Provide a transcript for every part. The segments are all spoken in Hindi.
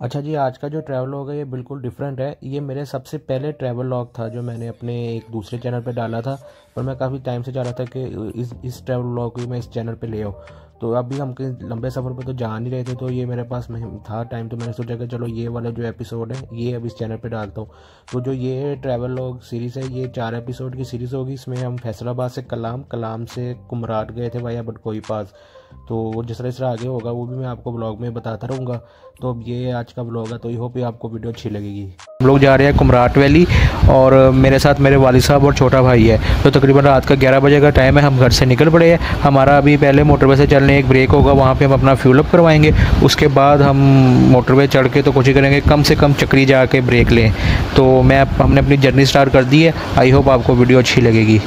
अच्छा जी, आज का जो ट्रैवल व्लॉग है ये बिल्कुल डिफरेंट है। ये मेरे सबसे पहले ट्रैवल व्लॉग था जो मैंने अपने एक दूसरे चैनल पे डाला था, पर मैं काफ़ी टाइम से चाह रहा था कि इस ट्रैवल व्लॉग को मैं इस चैनल पे ले आऊँ। तो अभी हम कहीं लंबे सफ़र पे तो जा नहीं रहे थे, तो ये मेरे पास में था टाइम, तो मैंने सोचा कि चलो ये वाला जो एपिसोड है ये अब इस चैनल पे डालता हूँ। तो जो ये ट्रैवल व्लॉग सीरीज़ है ये 4 एपिसोड की सीरीज़ होगी। इसमें हम फैसलाबाद से कलाम से कुमराट गए थे वाया बटकोई पास। तो वो जिस तरह आगे होगा वो भी मैं आपको ब्लॉग में बताता रहूँगा। तो अब ये आज का ब्लॉग है, तो आई होप ये आपको वीडियो अच्छी लगेगी। हम लोग जा रहे हैं कुमराट वैली और मेरे साथ मेरे वालिद साहब और छोटा भाई है। तो तकरीबन रात का 11 बजे का टाइम है, हम घर से निकल पड़े हैं। हमारा अभी पहले मोटरवे से चलने एक ब्रेक होगा, वहाँ पे हम अपना फ्यूल अप करवाएंगे। उसके बाद हम मोटरवे चढ़ के तो कोशिश करेंगे कम से कम चक्री जाके ब्रेक लें। तो हमने अपनी जर्नी स्टार्ट कर दी है। आई होप आपको वीडियो अच्छी लगेगी।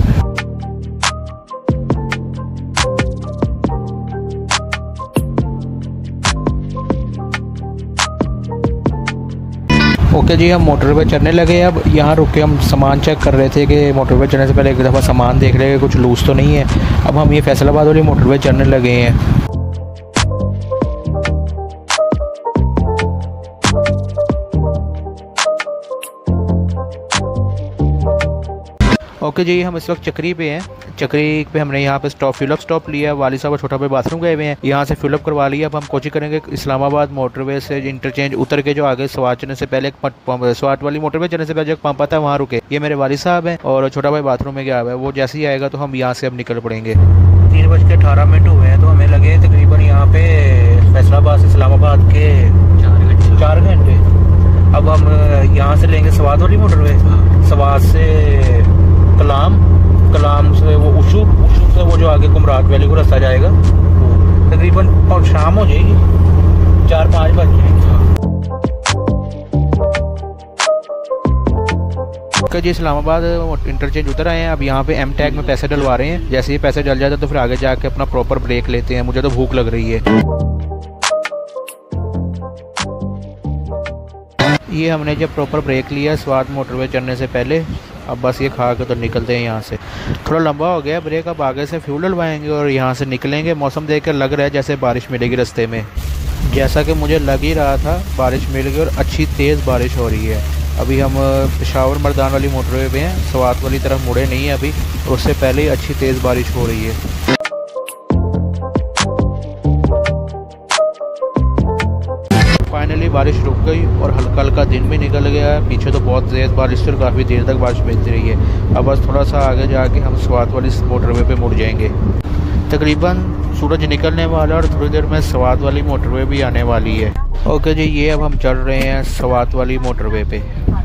ओके जी, हम मोटरवे चढ़ने लगे। अब यहाँ रुक के हम सामान चेक कर रहे थे कि मोटरवे चढ़ने से पहले एक दफ़ा सामान देख रहे हैं कुछ लूज़ तो नहीं है। अब हम ये फैसलाबाद वाली मोटरवे चढ़ने लगे हैं। ओके जी, हम इस वक्त चक्री पे हैं। चक्री पे हमने यहाँ पे फ्यूल स्टॉप लिया। वाली साहब और छोटा भाई बाथरूम गए हुए हैं, यहाँ से फ्यूल अप करवा लिया। अब हम कोशिश करेंगे इस्लामाबाद मोटरवे से इंटरचेंज उतर के जो आगे स्वाट चढ़ने से पहले स्वाट वाली मोटरवे चढ़ने से पहले जो पंप आता है वहाँ रुके। ये मेरे वाली साहब हैं और छोटा भाई बाथरूम में गया हुआ है। वो जैसे ही आएगा तो हम यहाँ से अब निकल पड़ेंगे। 3:18 हुए हैं, तो हमें लगे तकरीबन यहाँ पे फैसलाबाद से इस्लामाबाद के 4 घंटे। अब हम यहाँ से लेंगे स्वात वाली मोटरवे, स्वात से कलाम से वो उशू से वो जो आगे कुमराट वैली को रास्ता जाएगा। तकरीबन शाम हो जाएगी, 4-5 बज जाएंगे। जी, इस्लामाबाद इंटरचेंज उतर आए हैं। अब यहाँ पे एम टैग में पैसे डलवा रहे हैं। जैसे ही पैसे डल जाते हैं तो फिर आगे जाके अपना प्रॉपर ब्रेक लेते हैं। मुझे तो भूख लग रही है। ये हमने जब प्रॉपर ब्रेक लिया स्वात मोटरवे चढ़ने से पहले, अब बस ये खा के तो निकलते हैं यहाँ से। थोड़ा लंबा हो गया ब्रेक, अब आगे से फ्यूल डलवाएंगे और यहाँ से निकलेंगे। मौसम देख कर लग रहा है जैसे बारिश मिलेगी रास्ते में, जैसा कि मुझे लग ही रहा था बारिश मिल गई और अच्छी तेज़ बारिश हो रही है। अभी हम पेशावर मर्दान वाली मोटरवे पे हैं, स्वात वाली तरफ मुड़े नहीं है अभी, और उससे पहले ही अच्छी तेज़ बारिश हो रही है। फाइनली बारिश रुक गई और हल्का हल्का दिन भी निकल गया है। पीछे तो बहुत तेज़ बारिश थी और काफ़ी देर तक बारिश बजती रही है। अब बस थोड़ा सा आगे जाके हम स्वात वाली मोटरवे पे मुड़ जाएंगे। तकरीबन सूरज निकलने वाला और थोड़ी देर में स्वात वाली मोटरवे भी आने वाली है। ओके जी, ये अब हम चढ़ रहे हैं स्वात वाली मोटरवे पे।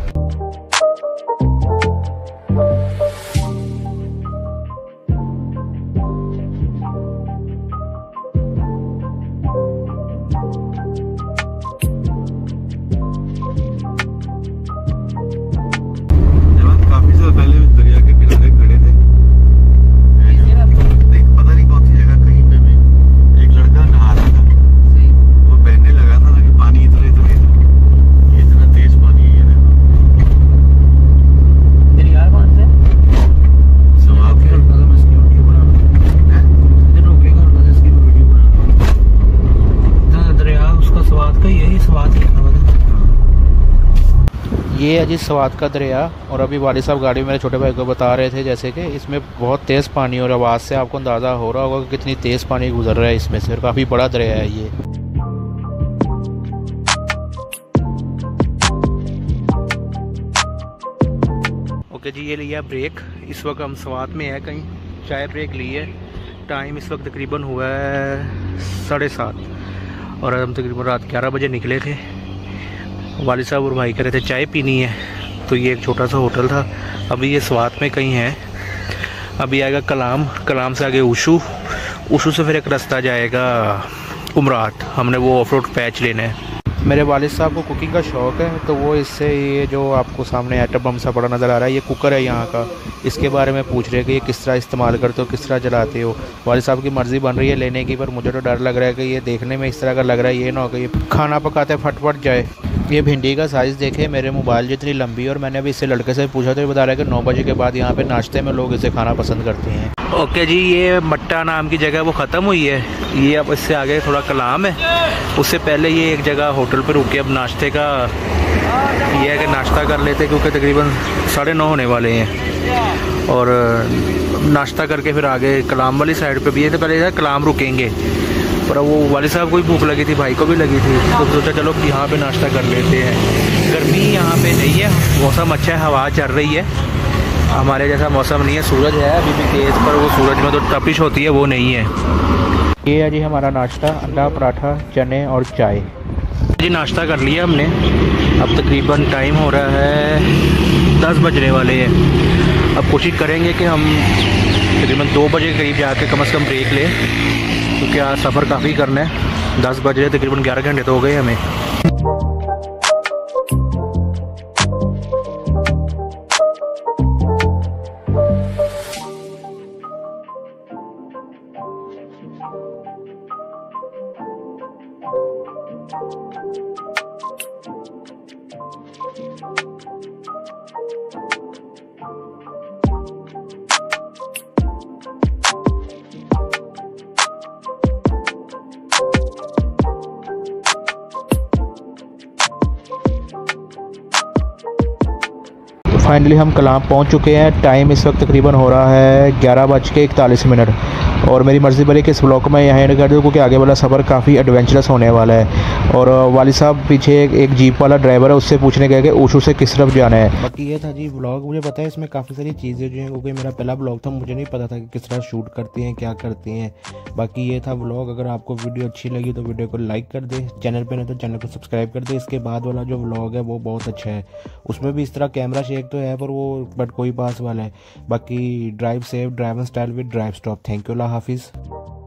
ये है जी स्वात का दरिया। और अभी वालिद साहब गाड़ी में मेरे छोटे भाई को बता रहे थे जैसे कि इसमें बहुत तेज़ पानी, और आवाज़ से आपको अंदाज़ा हो रहा होगा कि कितनी तेज़ पानी गुजर रहा है इसमें से, और काफ़ी बड़ा दरिया है ये। ओके जी, ये लिया ब्रेक। इस वक्त हम स्वात में है, कहीं चाय ब्रेक ली है। टाइम इस वक्त तकरीबन हुआ है 7:30 और हम तकरीबन रात 11 बजे निकले थे। वालिद साहब और भाई कह रहे थे चाय पीनी है, तो ये एक छोटा सा होटल था। अभी ये स्वात में कहीं है। अभी आएगा कलाम से आगे उशू से फिर एक रास्ता जाएगा कुमराट। हमने वो ऑफ रोड पैच लेना है। मेरे वालिद साहब को कुकिंग का शौक़ है, तो वो इससे ये जो आपको सामने एटम बम सा बड़ा नज़र आ रहा है, ये कुकर है यहाँ का, इसके बारे में पूछ रहे हैं कि ये किस तरह इस्तेमाल करते हो, किस तरह जलाते हो। वालिद साहब की मर्ज़ी बन रही है लेने की, पर मुझे तो डर लग रहा है कि ये देखने में इस तरह का लग रहा है, ये ना हो कि ये खाना पकाते फट जाए। ये भिंडी का साइज़ देखे मेरे मोबाइल जितनी लंबी, और मैंने अभी इससे लड़के से पूछा तो ये बता रहा है कि 9 बजे के बाद यहाँ पे नाश्ते में लोग इसे खाना पसंद करते हैं। ओके जी, ये मट्टा नाम की जगह वो ख़त्म हुई है। ये अब इससे आगे थोड़ा कलाम है। उससे पहले ये एक जगह होटल पर रुके। अब नाश्ते का ये है कि नाश्ता कर लेते क्योंकि तकरीबन 9:30 होने वाले हैं। और नाश्ता करके फिर आगे कलाम वाली साइड पे भी है। तो पहले कलाम रुकेंगे, पर वो वाले साहब को भी भूख लगी थी, भाई को भी लगी थी, तो सोचा चलो यहाँ पे नाश्ता कर लेते हैं। गर्मी यहाँ पे नहीं है, मौसम अच्छा है, हवा चल रही है। हमारे जैसा मौसम नहीं है, सूरज है अभी भी तेज़, पर वो सूरज में तो तपिश होती है, वो नहीं है। ये है जी हमारा नाश्ता, अंडा पराठा, चने और चाय। जी नाश्ता कर लिया हमने। अब तकरीबन टाइम हो रहा है 10 बजने वाले हैं। अब कोशिश करेंगे कि हम तकरीबन 2 बजे के करीब जाके कम से कम ब्रेक लें, क्योंकि आज सफ़र काफ़ी करना है। 10 बज रहे, तकरीबन 11 घंटे तो हो गए हमें। फाइनली हम कलाम पहुंच चुके हैं। टाइम इस वक्त तकरीबन हो रहा है 11:41। और मेरी मर्ज़ी बनी कि इस ब्लॉग को मैं यहाँ एंड कर दूँ, क्योंकि आगे वाला सफ़र काफ़ी एडवेंचरस होने वाला है। और वाली साहब पीछे एक जीप वाला ड्राइवर है, उससे पूछने गए कि ऊशू से किस तरफ जाना है। बाकी ये था जी ब्लॉग। मुझे पता है इसमें काफ़ी सारी चीज़ें जो हैं, क्योंकि मेरा पहला ब्लॉग था, मुझे नहीं पता था कि किस तरह शूट करते हैं, क्या करते हैं। बाकी ये था ब्लॉग। अगर आपको वीडियो अच्छी लगी तो वीडियो को लाइक कर दे, चैनल पर नहीं तो चैनल को सब्सक्राइब कर दे। इसके बाद वाला जो ब्लॉग है वो बहुत अच्छा है, उसमें भी इस तरह कैमरा शेक तो है, पर वो बट कोई पास वाला है। बाकी drive safe, drive style with drive stop. Thank you, अल्लाह हाफिज़।